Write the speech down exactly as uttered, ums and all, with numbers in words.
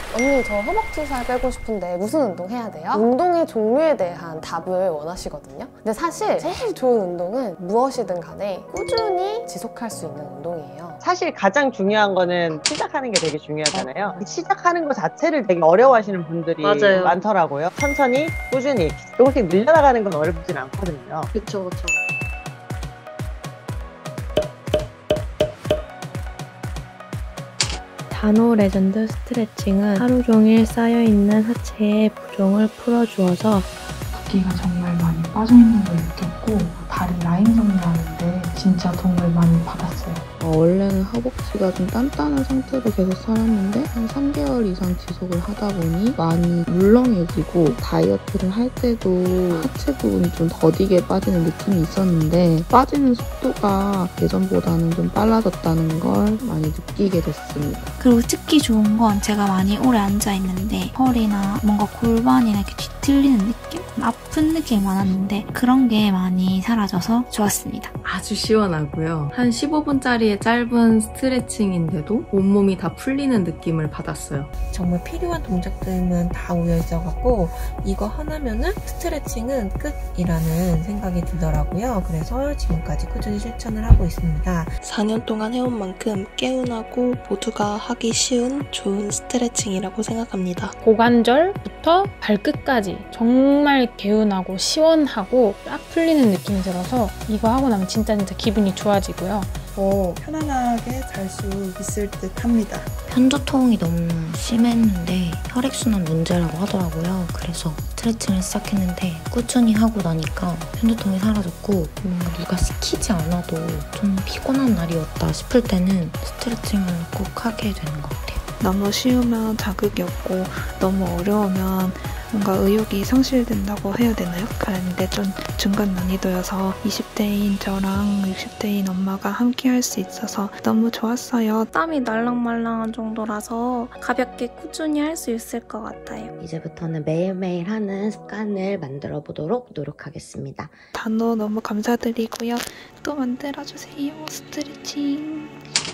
언니 저 허벅지 살 빼고 싶은데 무슨 운동 해야 돼요? 운동의 종류에 대한 답을 원하시거든요. 근데 사실 제일 좋은 운동은 무엇이든 간에 꾸준히 지속할 수 있는 운동이에요. 사실 가장 중요한 거는 시작하는 게 되게 중요하잖아요. 시작하는 것 자체를 되게 어려워하시는 분들이 맞아요. 많더라고요. 천천히 꾸준히 조금씩 늘려나가는 건 어렵진 않거든요. 그쵸, 그쵸. 단호 레전드 스트레칭은 하루 종일 쌓여있는 하체의 부종을 풀어주어서 붓기가 정말 많이 빠져있는 걸 느꼈고 다리 라인 정리하는데 진짜 도움을 많이 받았어요. 어, 원래는 허벅지가 좀 단단한 상태로 계속 살았는데 한 삼 개월 이상 지속을 하다 보니 많이 물렁해지고 다이어트를 할 때도 하체 부분이 좀 더디게 빠지는 느낌이 있었는데 빠지는 속도가 예전보다는 좀 빨라졌다는 걸 많이 느끼게 됐습니다. 그리고 특히 좋은 건 제가 많이 오래 앉아있는데 허리나 뭔가 골반이나 이렇게 뒤틀리는 느낌? 아픈 느낌이 많았는데 그런 게 많이 사라져서 좋았습니다. 아주 시원하고요. 한 십오 분짜리의 짧은 스트레칭인데도 온몸이 다 풀리는 느낌을 받았어요. 정말 필요한 동작들만 다 모여 있어갖고 이거 하나면은 스트레칭은 끝이라는 생각이 들더라고요. 그래서 지금까지 꾸준히 실천을 하고 있습니다. 사 년 동안 해온 만큼 개운하고 모두가 하기 쉬운 좋은 스트레칭이라고 생각합니다. 고관절부터 발끝까지 정말 개운하고 시원하고 딱 풀리는 느낌이 들어서 이거 하고 나면 진짜 진짜 기분이 좋아지고요. 더 편안하게 잘 수 있을 듯 합니다. 편두통이 너무 심했는데 혈액순환 문제라고 하더라고요. 그래서 스트레칭을 시작했는데 꾸준히 하고 나니까 편두통이 사라졌고 뭔가 누가 시키지 않아도 좀 피곤한 날이었다 싶을 때는 스트레칭을 꼭 하게 되는 것 같아요. 너무 쉬우면 자극이 없고 너무 어려우면 뭔가 의욕이 상실된다고 해야 되나요? 그런데 좀 중간 난이도여서 이십 대인 저랑 육십 대인 엄마가 함께 할 수 있어서 너무 좋았어요. 땀이 말랑말랑한 정도라서 가볍게 꾸준히 할 수 있을 것 같아요. 이제부터는 매일매일 하는 습관을 만들어 보도록 노력하겠습니다. 단호 너무 감사드리고요. 또 만들어주세요. 스트레칭.